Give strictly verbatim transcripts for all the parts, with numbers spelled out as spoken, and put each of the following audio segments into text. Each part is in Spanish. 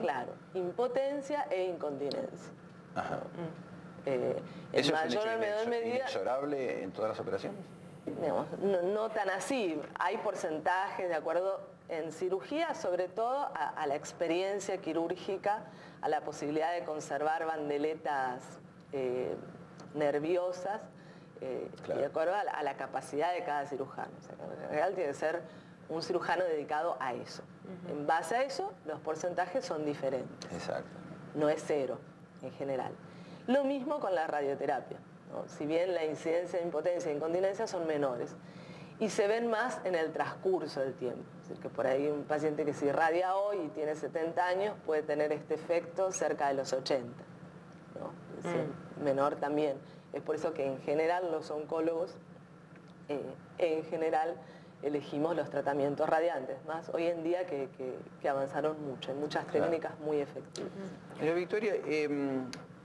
claro, impotencia e incontinencia. Ajá. Eh, ¿Eso en es mayor o un menor hecho medida, inexorable en todas las operaciones? digamos, no, no tan así. Hay porcentajes de acuerdo en cirugía, sobre todo a, a la experiencia quirúrgica, a la posibilidad de conservar bandeletas eh, nerviosas, eh, claro. y de acuerdo a la, a la capacidad de cada cirujano. O sea, que en realidad tiene que ser un cirujano dedicado a eso. Uh-huh. En base a eso, los porcentajes son diferentes. Exacto. No es cero, en general. Lo mismo con la radioterapia, ¿no? Si bien la incidencia de impotencia e incontinencia son menores y se ven más en el transcurso del tiempo. Es decir, que por ahí un paciente que se irradia hoy y tiene setenta años puede tener este efecto cerca de los ochenta, ¿no? Es decir, mm. menor también. Es por eso que en general los oncólogos, eh, en general, elegimos los tratamientos radiantes, más hoy en día que, que, que avanzaron mucho, en muchas técnicas claro. muy efectivas. Uh-huh. Victoria, eh,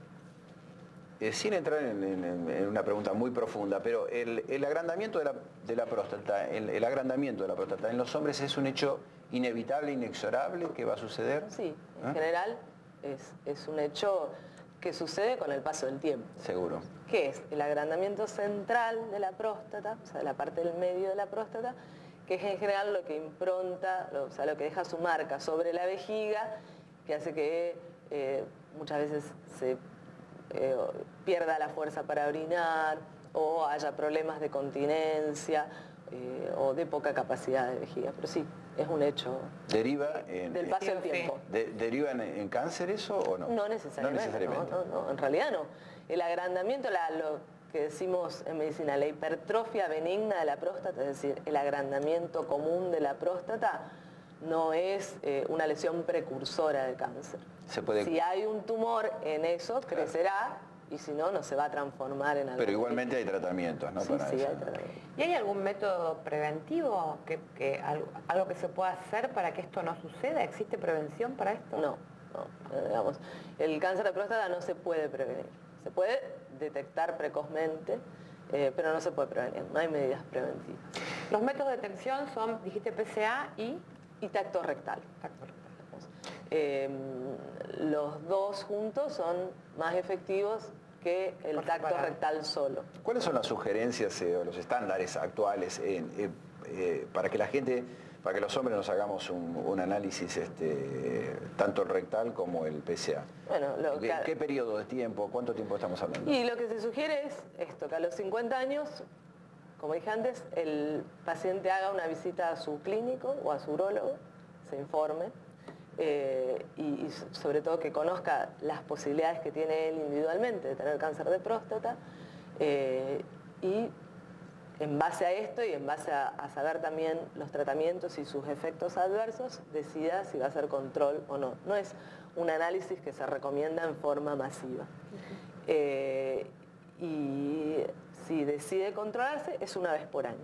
eh, sin entrar en, en, en una pregunta muy profunda, pero el, el agrandamiento de la, de la próstata, el, el agrandamiento de la próstata en los hombres es un hecho inevitable, inexorable, que va a suceder. Sí, en ¿Eh? general es, es un hecho que sucede con el paso del tiempo. Seguro. ¿Qué es? El agrandamiento central de la próstata, o sea, de la parte del medio de la próstata, que es en general lo que impronta, o sea, lo que deja su marca sobre la vejiga, que hace que eh, muchas veces se eh, pierda la fuerza para orinar, o haya problemas de continencia, eh, o de poca capacidad de vejiga. Pero sí, es un hecho ¿Deriva en, del paso del tiempo. De, ¿Deriva en, en cáncer eso o no? No necesariamente. No necesariamente. No, no, no, en realidad no. El agrandamiento, la, lo que decimos en medicina, la hipertrofia benigna de la próstata, es decir, el agrandamiento común de la próstata, no es eh, una lesión precursora de cáncer. Se puede... Si hay un tumor en eso, claro. crecerá, y si no, no se va a transformar en algo. Pero igualmente hay tratamientos, ¿no? Sí, Para sí, eso. hay tratamientos. ¿Y hay algún método preventivo, que, que algo, algo que se pueda hacer para que esto no suceda? ¿Existe prevención para esto? No, no, eh, digamos, el cáncer de próstata no se puede prevenir. Se puede detectar precozmente, eh, pero no se puede prevenir, no hay medidas preventivas. Los métodos de detección son, dijiste, P C A y... Y tacto rectal. Tacto rectal. Eh, los dos juntos son más efectivos que el Por tacto separado. rectal solo. ¿Cuáles son las sugerencias eh, o los estándares actuales en, eh, eh, para que la gente, para que los hombres nos hagamos un, un análisis este, tanto el rectal como el P C A? Bueno, lo ¿Qué, que, ¿Qué periodo de tiempo? ¿Cuánto tiempo estamos hablando? Y lo que se sugiere es esto, que a los cincuenta años, como dije antes, el paciente haga una visita a su clínico o a su urólogo, se informe, eh, y, y sobre todo que conozca las posibilidades que tiene él individualmente de tener cáncer de próstata, eh, y en base a esto y en base a, a saber también los tratamientos y sus efectos adversos, decida si va a hacer control o no. No es un análisis que se recomienda en forma masiva. Uh-huh. eh, y si decide controlarse, es una vez por año.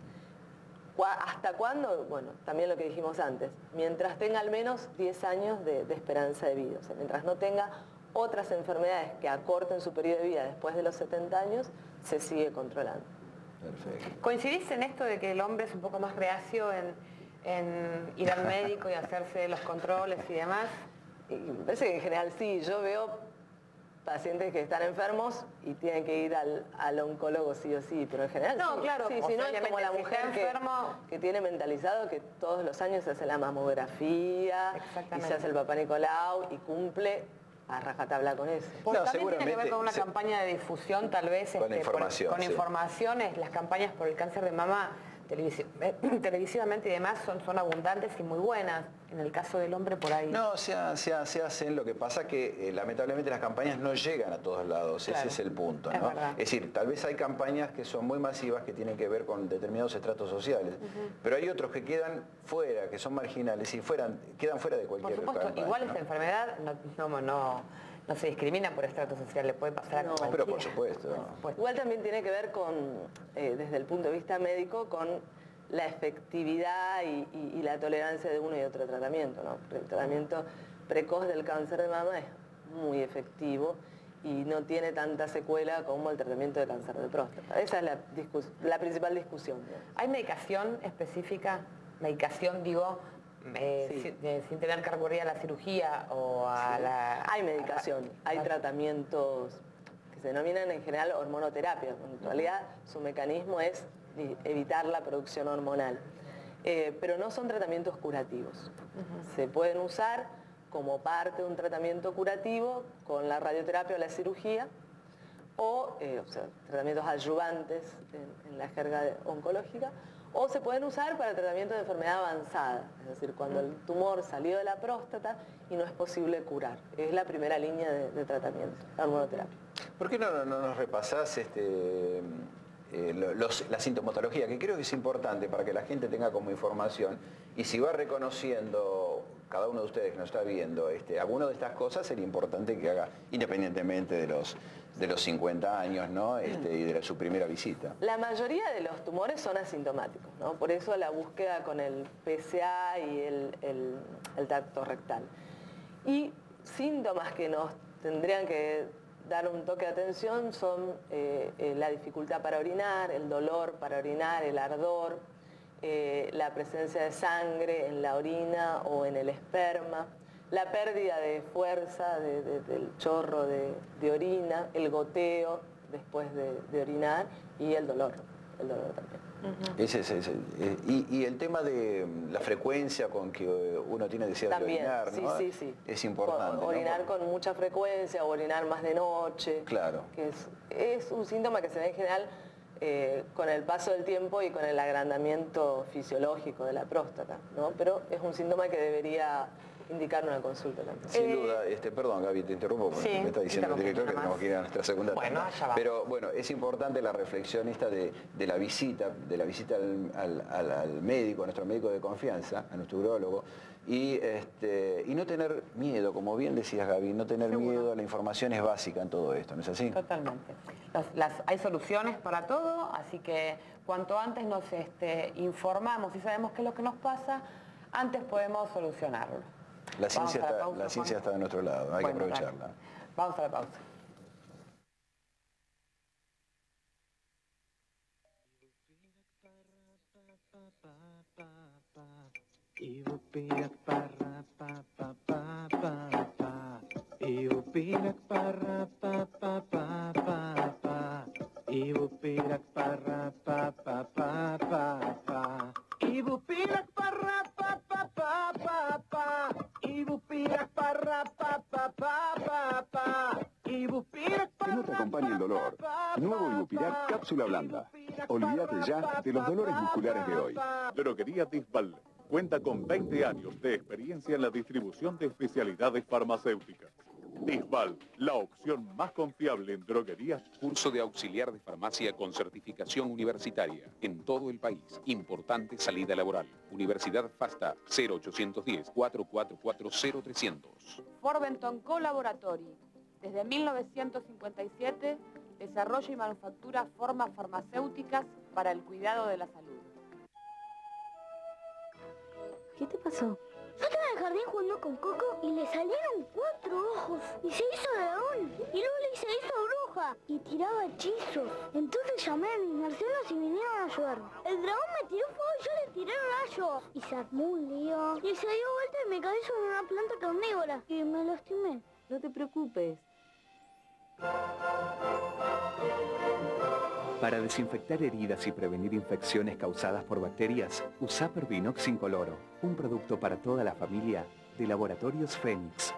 ¿Hasta cuándo? Bueno, también lo que dijimos antes, mientras tenga al menos diez años de, de esperanza de vida, o sea, mientras no tenga otras enfermedades que acorten su periodo de vida después de los setenta años, se sigue controlando. Perfecto. ¿Coincidís en esto de que el hombre es un poco más reacio en, en ir al médico y hacerse los controles y demás? Y me parece que en general sí, yo veo pacientes que están enfermos y tienen que ir al, al oncólogo sí o sí, pero en general no, sí, claro, sí, o si no sea, es como la si mujer que, enfermo... que tiene mentalizado que todos los años se hace la mamografía y se hace el Papá Nicolau y cumple a rajatabla con eso. Porque no, también tiene que ver con una se... campaña de difusión, tal vez, con, este, información, por, con sí. informaciones, las campañas por el cáncer de mama televisi televisivamente y demás son, son abundantes y muy buenas. En el caso del hombre por ahí. No, se, se, se hacen, lo que pasa que eh, lamentablemente las campañas no llegan a todos lados, claro. Ese es el punto, ¿no? Es, es decir, tal vez hay campañas que son muy masivas que tienen que ver con determinados estratos sociales, uh-huh. pero hay otros que quedan fuera, que son marginales y fueran, quedan fuera de cualquier Por supuesto, campaña, igual ¿no? esta enfermedad no, no, no, no se discrimina por estrato social, le puede pasar no, a cualquiera. Pero por supuesto, por supuesto. Igual también tiene que ver con, eh, desde el punto de vista médico, con la efectividad y, y, y la tolerancia de uno y otro tratamiento, ¿no? El tratamiento precoz del cáncer de mama es muy efectivo y no tiene tanta secuela como el tratamiento de cáncer de próstata. Esa es la, la principal discusión, ¿no? ¿Hay medicación específica, medicación digo, eh, Sí. sin, eh, sin tener que recurrir a la cirugía o a Sí. la... Hay medicación, hay a- tratamientos que se denominan en general hormonoterapia. En realidad su mecanismo es di- evitar la producción hormonal. Eh, pero no son tratamientos curativos. Uh-huh. Se pueden usar como parte de un tratamiento curativo con la radioterapia o la cirugía, o, eh, o sea, tratamientos adyuvantes en, en la jerga oncológica, o se pueden usar para tratamiento de enfermedad avanzada, es decir, cuando el tumor salió de la próstata y no es posible curar. Es la primera línea de, de tratamiento, la hormonoterapia. ¿Por qué no, no, no nos repasás este, eh, los, la sintomatología, que creo que es importante para que la gente tenga como información, y si va reconociendo cada uno de ustedes que nos está viendo este, alguna de estas cosas, sería importante que haga, independientemente de los, de los cincuenta años, ¿no? Este, y de la, su primera visita? La mayoría de los tumores son asintomáticos, ¿no? Por eso la búsqueda con el P S A y el, el, el tacto rectal. Y síntomas que nos tendrían que dar un toque de atención son eh, eh, la dificultad para orinar, el dolor para orinar, el ardor, eh, la presencia de sangre en la orina o en el esperma, la pérdida de fuerza de, de, del chorro de, de orina, el goteo después de, de orinar y el dolor, el dolor también. Uh-huh. ese, ese, ese. Y, y el tema de la frecuencia con que uno tiene deseo también, de orinar, sí, ¿no? sí, sí. Es importante. Orinar, ¿no? con mucha frecuencia o orinar más de noche. Claro. Que es, es un síntoma que se ve en general eh, con el paso del tiempo y con el agrandamiento fisiológico de la próstata, ¿no? Pero es un síntoma que debería indicar una consulta también. Sin Eh, duda, este, perdón Gaby, te interrumpo, porque sí, me está diciendo el director que más. tenemos que ir a nuestra segunda bueno, tanda. allá va. Pero bueno, es importante la reflexión esta de, de la visita, de la visita al, al, al, al médico, a nuestro médico de confianza, a nuestro urólogo, y, este, y no tener miedo, como bien decías Gaby, no tener Seguro. miedo, la información es básica en todo esto, ¿no es así? Totalmente. Las, las, hay soluciones para todo, así que cuanto antes nos este, informamos y sabemos qué es lo que nos pasa, antes podemos solucionarlo. La ciencia, la está, pausa, la ciencia Juan. está de nuestro lado, hay Bueno, que aprovecharla. dale. Vamos a la pausa. Ibu pirak para pa pa pa pa pa. Ibu pirak para pa pa pa pa pa. Ibu pirak para pa pa pa pa pa. Ibu pirak para pa pa pa pa pa. Ibu pirak para pa pa pa pa pa. Ibu pirak Que no te acompañe el dolor. Nuevo Ibupirac cápsula blanda. Olvídate ya de los dolores musculares de hoy. Droguería Disval cuenta con veinte años de experiencia en la distribución de especialidades farmacéuticas. Disval, la opción más confiable en droguerías. Curso de auxiliar de farmacia con certificación universitaria en todo el país. Importante salida laboral. Universidad FASTA cero ochocientos diez, cuatrocientos cuarenta y cuatro, cero trescientos. Forbenton Collaboratory. Desde mil novecientos cincuenta y siete desarrolla y manufactura formas farmacéuticas para el cuidado de la salud. ¿Qué te pasó? Yo estaba en el jardín jugando con Coco y le salieron cuatro ojos y se hizo dragón. Y luego le se hizo bruja y tiraba hechizos. Entonces llamé a mis marcianos y vinieron a ayudarme. El dragón me tiró fuego y yo le tiré rayos. Y se armó un lío. Y se dio vuelta y me caí sobre una planta carnívora. Y me lastimé. No te preocupes. Para desinfectar heridas y prevenir infecciones causadas por bacterias, usa Pervinox Incoloro, un producto para toda la familia de Laboratorios Fénix.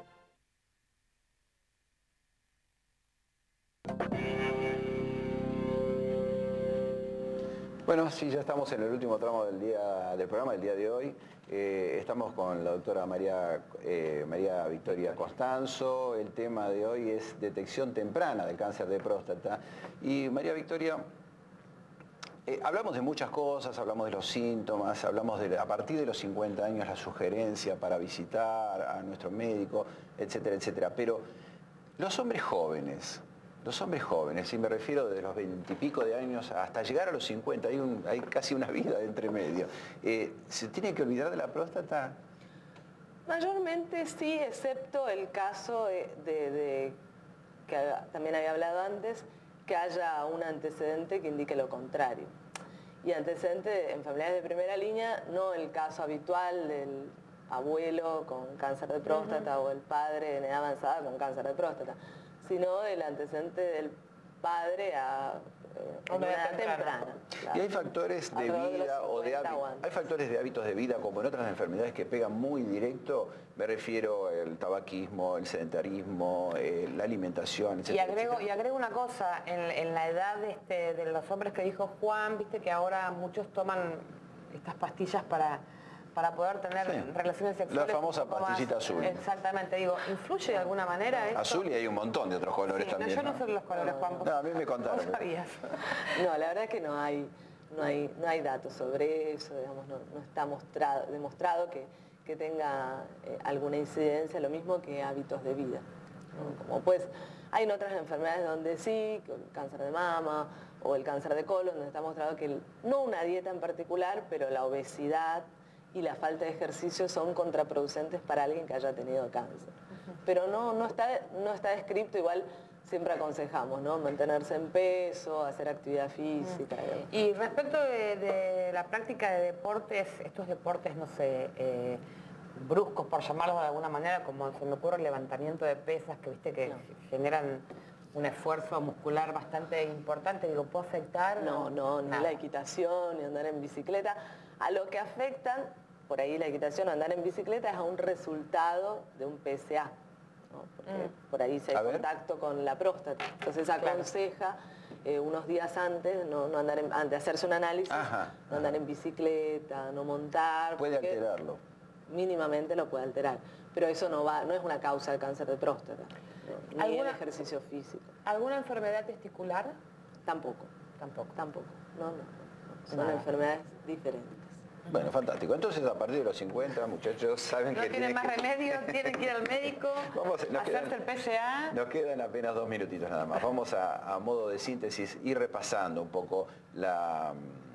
Bueno, sí, ya estamos en el último tramo del, día, del programa del día de hoy. Eh, estamos con la doctora María, eh, María Victoria Costanzo. El tema de hoy es detección temprana del cáncer de próstata. Y María Victoria, eh, hablamos de muchas cosas, hablamos de los síntomas, hablamos de a partir de los cincuenta años la sugerencia para visitar a nuestro médico, etcétera, etcétera. Pero los hombres jóvenes... Los hombres jóvenes, y me refiero desde los veintipico de años hasta llegar a los cincuenta, hay, un, hay casi una vida de entre medio. Eh, ¿Se tiene que olvidar de la próstata? Mayormente sí, excepto el caso de, de, de que también había hablado antes, que haya un antecedente que indique lo contrario. Y antecedente de enfermedades de primera línea, no el caso habitual del abuelo con cáncer de próstata uh-huh. o el padre en edad avanzada con cáncer de próstata, sino del antecedente del padre a eh, una edad temprana. temprana claro. Y hay factores de vida de o de hábitos, hay factores de hábitos de vida como en otras enfermedades que pegan muy directo, me refiero al tabaquismo, el sedentarismo, eh, la alimentación, etcétera. Y agrego, y agrego una cosa, en, en la edad este, de los hombres que dijo Juan, viste que ahora muchos toman estas pastillas para... para poder tener sí. relaciones sexuales. La famosa pastillita más, azul. Exactamente, digo, ¿influye de alguna manera esto? Azul y hay un montón de otros colores sí, también. No, yo no sé los colores, Juan. No, a mí me contaron. ¿Cómo sabías? No, la verdad es que no hay, no hay, no hay datos sobre eso, digamos, no, no está mostrado, demostrado que, que tenga eh, alguna incidencia, lo mismo que hábitos de vida. ¿no? Como pues, hay en otras enfermedades donde sí, el cáncer de mama o el cáncer de colon, donde está mostrado que el, no una dieta en particular, pero la obesidad y la falta de ejercicio son contraproducentes para alguien que haya tenido cáncer. Uh-huh. Pero no, no, está, no está descrito, igual siempre aconsejamos, ¿no? Mantenerse en peso, hacer actividad física. Uh-huh. Y respecto de, de la práctica de deportes, estos deportes, no sé, eh, bruscos, por llamarlos de alguna manera, como se me ocurre el levantamiento de pesas, que viste que no. generan un esfuerzo muscular bastante importante, digo, ¿puede afectar? No, no, ni la equitación, ni andar en bicicleta. A lo que afectan, por ahí la equitación o andar en bicicleta, es a un resultado de un P S A, ¿no? Porque mm. por ahí se hay contacto con la próstata. Entonces aconseja claro. eh, unos días antes, no, no andar en, antes de hacerse un análisis, ajá, no andar ajá. en bicicleta, no montar. Puede alterarlo. Mínimamente lo puede alterar, pero eso no va, no es una causa del cáncer de próstata, ¿no? Ni el ejercicio físico. ¿Alguna enfermedad testicular? Tampoco. Tampoco. Tampoco. No, no. no. Son Nada. enfermedades diferentes. Bueno, fantástico. Entonces, a partir de los cincuenta, muchachos, saben no que tienen más que... remedio, tienen que ir al médico, Vamos, hacerse quedan, el P S A. Nos quedan apenas dos minutitos nada más. Vamos a, a modo de síntesis ir repasando un poco la...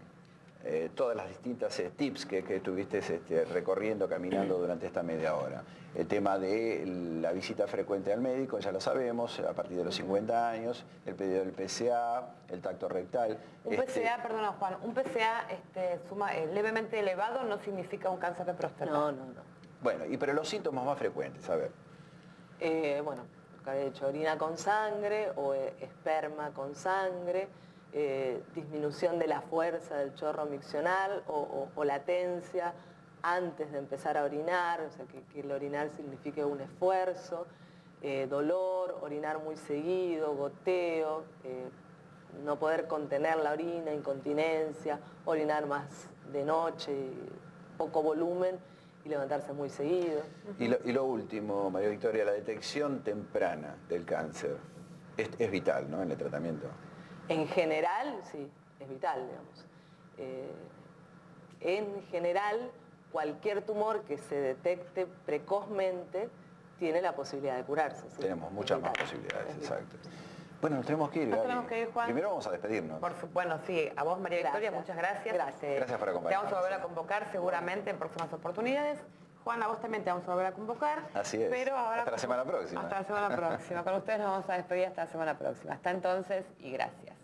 Eh, todas las distintas eh, tips que, que estuviste este, recorriendo, caminando durante esta media hora. El tema de la visita frecuente al médico, ya lo sabemos, a partir de los cincuenta años, el pedido del P S A, el tacto rectal. Un este... P S A, perdona Juan, un P S A este, suma, eh, levemente elevado no significa un cáncer de próstata. No, no, no. Bueno, y pero los síntomas más frecuentes, a ver. Eh, bueno, lo que había dicho, orina con sangre o eh, esperma con sangre, Eh, disminución de la fuerza del chorro miccional o, o, o latencia antes de empezar a orinar, o sea, que, que el orinar signifique un esfuerzo, eh, dolor, orinar muy seguido, goteo, eh, no poder contener la orina, incontinencia, orinar más de noche, poco volumen y levantarse muy seguido. Y lo, y lo último, María Victoria, la detección temprana del cáncer es, es vital, ¿no?, en el tratamiento. En general, sí, es vital, digamos. Eh, en general, cualquier tumor que se detecte precozmente tiene la posibilidad de curarse. ¿sí? Tenemos muchas más posibilidades, exacto. Bueno, nos tenemos que ir, Nos tenemos que ir, Juan. Primero vamos a despedirnos. Por su, bueno, sí, a vos, María Victoria, gracias. muchas gracias. Gracias. Gracias por acompañarnos. Te vamos a volver a convocar seguramente en próximas oportunidades. Juan, a vos también te vamos a volver a convocar. Así es. Pero ahora, hasta la semana próxima. Hasta la semana próxima. Con ustedes nos vamos a despedir hasta la semana próxima. Hasta entonces y gracias.